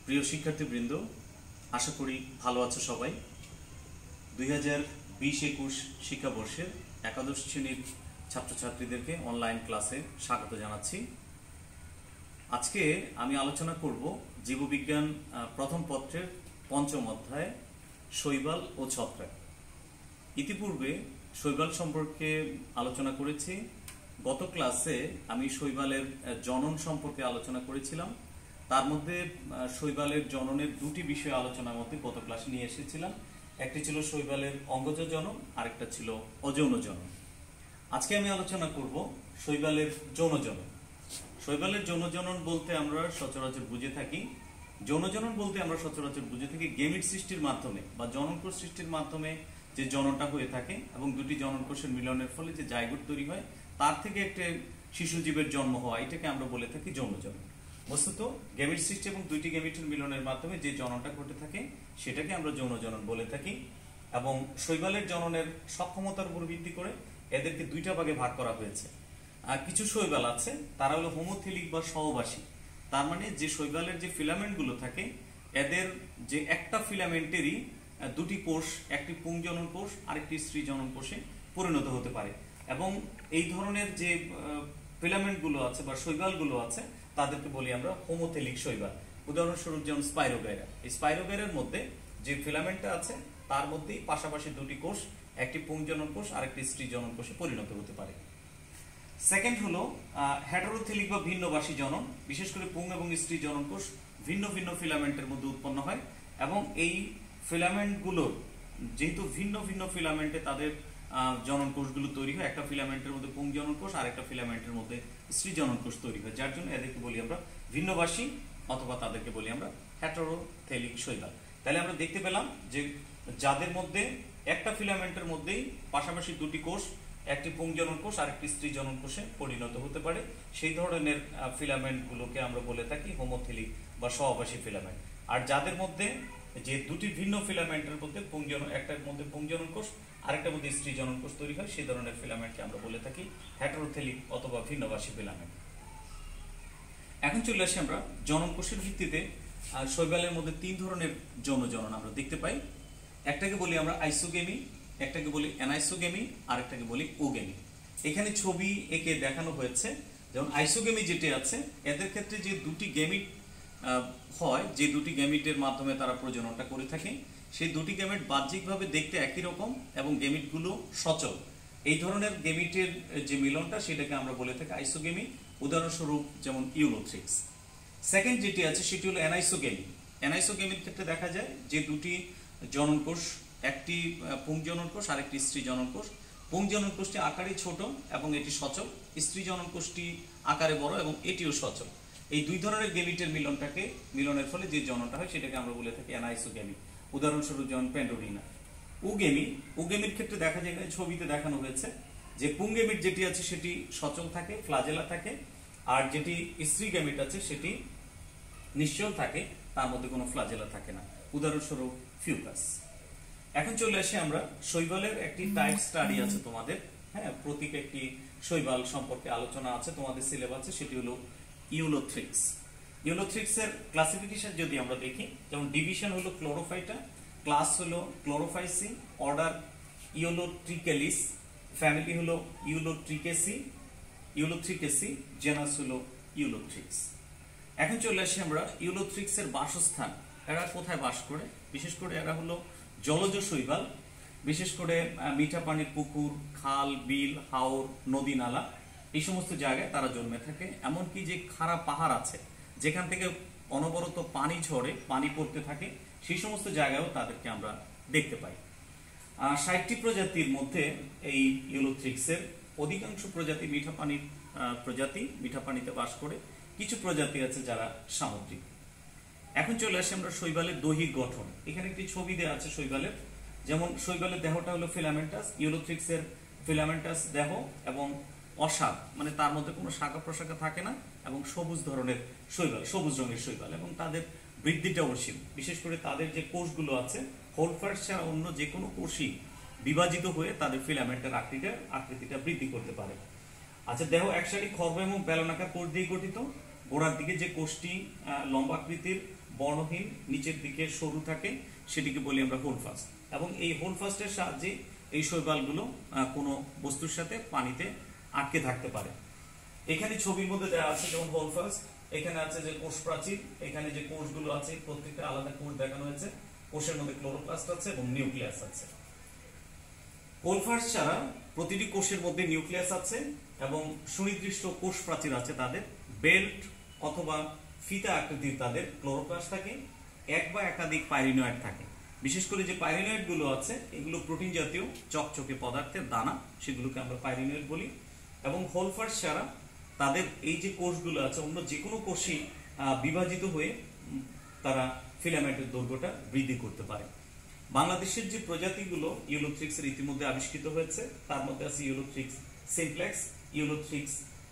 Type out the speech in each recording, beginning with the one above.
প্রিয় শিক্ষার্থীবৃন্দ, আশা করি ভালো আছো সবাই। 2020-21 শিক্ষাবর্ষের একাদশ শ্রেণীর ছাত্রছাত্রীদেরকে অনলাইন ক্লাসে স্বাগত জানাচ্ছি। আজকে আমি আলোচনা করব জীববিজ্ঞান প্রথম পত্রের পঞ্চম অধ্যায় শৈবাল ও ছত্রাক। ইতিপূর্বে শৈবাল সম্পর্কে আলোচনা করেছি। গত ক্লাসে আমি শৈবালের জনন সম্পর্কে আলোচনা করেছিলাম। তার মধ্যে শৈবালের জননের দুটি বিষয় আলোচনার মধ্যে গত ক্লাসে নিয়ে এসেছিলাম। একটি ছিল শৈবালের অঙ্গজ জনন, আরেকটা ছিল অযৌন জনন। আজকে আমি আলোচনা করব শৈবালের যৌন জনন। শৈবালের যৌন জনন বলতে আমরা সচরাচর বুঝে থাকি গেমিট সৃষ্টির মাধ্যমে বা জননকোষ সৃষ্টির মাধ্যমে যে জননটা হয়ে থাকে এবং দুটি জননকোষের মিলনের ফলে যে জাইগোট তৈরি হয়, তার থেকে একটা শিশু জীবের জন্ম হওয়া, এটাকে আমরা বলে থাকি যৌন জনন। বস্তুত গেমিট সৃষ্টি এবং দুইটি গেমিটের মিলনের মাধ্যমে যে জননটা ঘটে থাকে সেটাকে আমরা যৌন জনন বলে থাকি। এবং শৈবালের জননের সক্ষমতার উপর ভিত্তি করে এদেরকে দুইটা ভাগে ভাগ করা হয়েছে। আর কিছু শৈবাল আছে, তারা হলো হোমোথিলিক বা সহবাসী। তার মানে যে শৈবালের যে ফিলামেন্টগুলো থাকে, এদের যে একটা ফিলামেন্টেরই দুটি কোষ, একটি পুংজনন কোষ আরেকটি স্ত্রী জনন কোষে পরিণত হতে পারে। এবং এই ধরনের যে ফিলামেন্টগুলো আছে বা শৈবালগুলো আছে, তাদেরকে বলি আমরা হোমোথিলিক শৈবাল। উদাহরণস্বরূপ যেমন স্পাইরোগাইরা। এই স্পাইরোগাইরার মধ্যে যে ফিলামেন্টটা আছে তার মধ্যেই পাশাপাশি দুটি কোষ, একটি পুংজনন কোষ আর একটি স্ত্রী জনন কোষে পরিণত হতে পারে। সেকেন্ড হলো হেটারোথিলিক বা ভিন্নবাসী জনন। বিশেষ করে পুং এবং স্ত্রী জনন কোষ ভিন্ন ভিন্ন ফিলামেন্টের মধ্যে উৎপন্ন হয় এবং এই ফিলামেন্টগুলোর যেহেতু ভিন্ন ভিন্ন ফিলামেন্টে তাদের জনন কোষগুলো তৈরি হয়, একটা ফিলামেন্টের মধ্যে পুং জনন কোষ আর একটা ফিলামেন্টের মধ্যে স্ত্রী জনন কোষ তৈরি হয়, যার জন্য এদেরকে বলি আমরা ভিন্নবাসী অথবা তাদেরকে বলি আমরা হেটারোথিলিক শৈবাল। তাহলে আমরা দেখতে পেলাম যে যাদের মধ্যে একটা ফিলামেন্টের মধ্যেই পাশাপাশি দুটি কোষ, একটি পুংজনন কোষ আর একটি স্ত্রী জনন কোষে পরিণত হতে পারে, সেই ধরনের ফিলামেন্টগুলোকে আমরা বলে থাকি হোমোথিলিক বা সহবাসী ফিলামেন্ট। আর যাদের মধ্যে যে দুটি ভিন্ন ফিলামেন্টের মধ্যে একটার মধ্যে পুংজনন কোষ আরেকটার মধ্যে স্ত্রী জনন কোষ তৈরি হয়, সেই ধরনের ফিলামেন্টকে আমরা বলে থাকি হেটারোথিলিক অথবা ভিন্নবাসী ফিলামেন্ট। এখন চলে আসি আমরা জনন কোষের ভিত্তিতে শৈবালের মধ্যে তিন ধরনের যৌন জনন আমরা দেখতে পাই। একটাকে বলি আমরা আইসোগেমি, একটাকে বলি অ্যানাইসোগেমি, আর একটাকে বলি ওগেমি। এখানে ছবি এঁকে দেখানো হয়েছে। যেমন আইসোগেমি যেটি আছে, এদের ক্ষেত্রে যে দুটি গেমিট হয়, যে দুটি গেমিটের মাধ্যমে তারা প্রজননটা করে থাকে, সেই দুটি গেমিট বাহ্যিকভাবে দেখতে একই রকম এবং গেমিটগুলো সচল। এই ধরনের গেমিটের যে মিলনটা সেটাকে আমরা বলে থাকি আইসোগেমি। উদাহরণস্বরূপ যেমন ইউলোথ্রিক্স। সেকেন্ড যেটি আছে সেটি হলো অ্যানাইসোগেমি। অ্যানাইসোগেমির ক্ষেত্রে দেখা যায় যে দুটি জনন কোষ, একটি পুংজনন কোষ আর একটি স্ত্রী জনন কোষ। পুংজনন কোষটি আকারে ছোট এবং এটি সচল, স্ত্রী জনন কোষটি আকারে বড় এবং এটিও সচল। এই দুই ধরনের গেমিটের মিলনের ফলে যে জননটা হয় সেটাকে আমরা বলে থাকি অ্যানাইসোগেমি। উদাহরণস্বরূপ যেমন পেন্ডোডিনা। ওগেমির ক্ষেত্রে দেখা যায় ছবিতে দেখানো হয়েছে যে পুংগেমিট যেটি আছে সেটি সচল থাকে, ফ্লাজেলা থাকে, আর যেটি স্ত্রী গেমিট আছে সেটি নিশ্চল থাকে, তার মধ্যে কোনো ফ্লাজেলা থাকে না। উদাহরণস্বরূপ ফিউকাস। এখন চলে আসি আমরা শৈবালের একটি টাইপ স্টাডি আছে তোমাদের। হ্যাঁ, প্রতীক একটি শৈবাল সম্পর্কে আলোচনা আছে তোমাদের সিলেবাসে, সেটি হলো ইউলোথ্রিক্স। ইউলোথ্রিক্স এর ক্লাসিফিকেশন যদি আমরা দেখি, যেমন ডিভিশন হলো ক্লোরোফাইটা, ক্লাস হলো ক্লোরোফাইসি, অর্ডার ইউলোট্রিকেলিস, ফ্যামিলি হলো ইউলোথ্রিকেসি, জেনাস হলো ইউলোথ্রিক্স। এখন চলে আসি আমরা ইউলোথ্রিক্স এর বাসস্থান। এরা কোথায় বাস করে? বিশেষ করে এরা হলো জলজ শৈবাল। বিশেষ করে মিঠা পানির পুকুর, খাল, বিল, হাওর, নদী, নালা, এই সমস্ত জায়গায় তারা জন্মে থাকে। এমনকি যে খাড়া পাহাড় আছে যেখান থেকে অনবরত পানি ঝরে, পানি পড়তে থাকে, সেই সমস্ত জায়গায়ও তাদেরকে আমরা দেখতে পাই। 60টি প্রজাতির মধ্যে এই ইউলোথ্রিক্সের অধিকাংশ প্রজাতি মিঠা পানির প্রজাতি, মিঠা পানিতে বাস করে। কিছু প্রজাতি আছে যারা সামুদ্রিক। এখন চলে আসি আমরা শৈবালের দৈহিক গঠন। এখানে একটি ছবি দেওয়া আছে শৈবালের। যেমন শৈবালের দেহটা হলো ফিলামেন্টাস, ইউলোথ্রিক্সের ফিলামেন্টাস দেহ এবং অশাখ, মানে তার মধ্যে কোনো শাখা প্রশাখা থাকে না, এবং সবুজ ধরনের শৈবাল, সবুজ রঙের শৈবাল, এবং তাদের বৃদ্ধিটা অসীম। বিশেষ করে তাদের যে কোষগুলো আছে, হোলফার্স ছাড়া অন্য যে কোনো কোষই বিভাজিত হয়ে তাদের ফিলামেন্টের আকৃতিটা বৃদ্ধি করতে পারে। আচ্ছা, দেহ একসারি খর্ব এবং বেলনাকার কোষ দিয়ে গঠিত। গোড়ার দিকে যে কোষটি লম্বাকৃতির বর্ণহীন, নিচের দিকে সরু থাকে, সেটিকে বলি আমরা হোলফাস্ট। এবং এই হোলফাস্টের সাহায্যে এই শৈবালগুলো কোনো বস্তুর সাথে পানিতে আটকে থাকতে পারে। এখানে ছবির মধ্যে দেওয়া আছে যেমন হোলফাস্ট, এখানে আছে যে কোষ প্রাচীর, এখানে যে কোষগুলো আছে প্রত্যেকটা আলাদা কোষ দেখানো হয়েছে। কোষের মধ্যে ক্লোরোপ্লাস্ট আছে এবং নিউক্লিয়াস আছে। হোলফাস্ট ছাড়া প্রতিটি কোষের মধ্যে নিউক্লিয়াস আছে এবং সুনির্দিষ্ট কোষ প্রাচীর আছে। তাদের বেল্ট অথবা ফিতা আকৃতির তাদের ক্লোরোপ্লাস্ট থাকে, এক বা একাধিক পাইরিনয়েড থাকে। বিশেষ করে যে পাইরিনয়েড গুলো আছে এগুলো প্রোটিন জাতীয় চকচকে পদার্থের দানা, সেগুলোকে আমরা পাইরিনয়েড বলি। এবং হোলফাস্ট ছাড়া তাদের এই যে কোষগুলো আছে অন্য যে কোনো কোষই বিভাজিত হয়ে তারা ফিলামেন্টের দৈর্ঘ্যটা বৃদ্ধি করতে পারে। বাংলাদেশের যে প্রজাতিগুলো ইউলোথ্রিক্সের ইতিমধ্যে আবিষ্কৃত হয়েছে তার মধ্যে আছে ulothrix simplex, ulothrix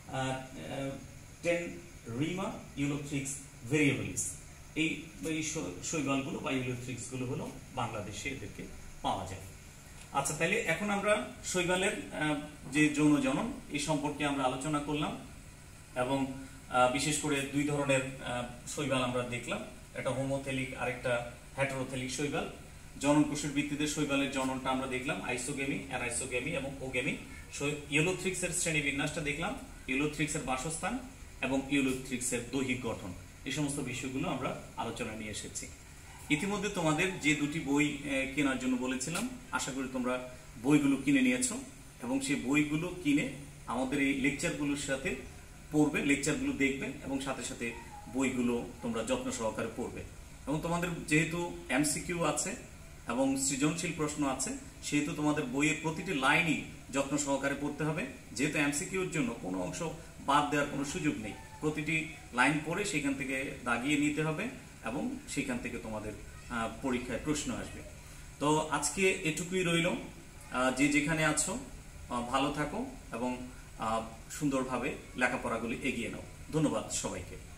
tenerrima, ulothrix variabilis. এই শৈবালগুলো বা ইউলোথ্রিক্সগুলো হলো বাংলাদেশে এদেরকে পাওয়া যায়। আচ্ছা, তাহলে এখন আমরা শৈবালের যে যৌন জনন এই সম্পর্কে আমরা আলোচনা করলাম এবং বিশেষ করে দুই ধরনের শৈবাল আমরা দেখলাম, একটা হোমোথেলিক আর একটা হেটেরোথেলিক শৈবাল। জনন কোষের ভিত্তিতে শৈবালের জননটা আমরা দেখলাম, আইসোগেমি, অ্যানাইসোগেমি এবং ওগেমি। ইউলোথ্রিক্সের শ্রেণীবিন্যাসটা দেখলাম, ইউলোথ্রিক্সের বাসস্থান এবং ইউলোথ্রিক্সের দৈহিক গঠন, এই সমস্ত বিষয়গুলো আমরা আলোচনায় নিয়ে এসেছি। ইতিমধ্যে তোমাদের যে দুটি বই কেনার জন্য বলেছিলাম, আশা করি তোমরা বইগুলো কিনে নিয়েছো এবং সেই বইগুলো কিনে আমাদের এই লেকচারগুলোর সাথে পড়বে, লেকচারগুলো দেখবে এবং সাথে সাথে বইগুলো তোমরা যত্ন সহকারে পড়বে। এবং তোমাদের যেহেতু এমসিকিউ আছে এবং সৃজনশীল প্রশ্ন আছে, সেহেতু তোমাদের বইয়ের প্রতিটি লাইনই যত্ন সহকারে পড়তে হবে। যেহেতু এমসিকিউর জন্য কোনো অংশ বাদ দেওয়ার কোনো সুযোগ নেই, প্রতিটি লাইন পড়ে সেখান থেকে দাগিয়ে নিতে হবে এবং সেখান থেকে তোমাদের পরীক্ষায় প্রশ্ন আসবে। তো আজকে এটুকুই রইল। যে যেখানে আছো ভালো থাকো এবং সুন্দরভাবে লেখাপড়াগুলি এগিয়ে নাও। ধন্যবাদ সবাইকে।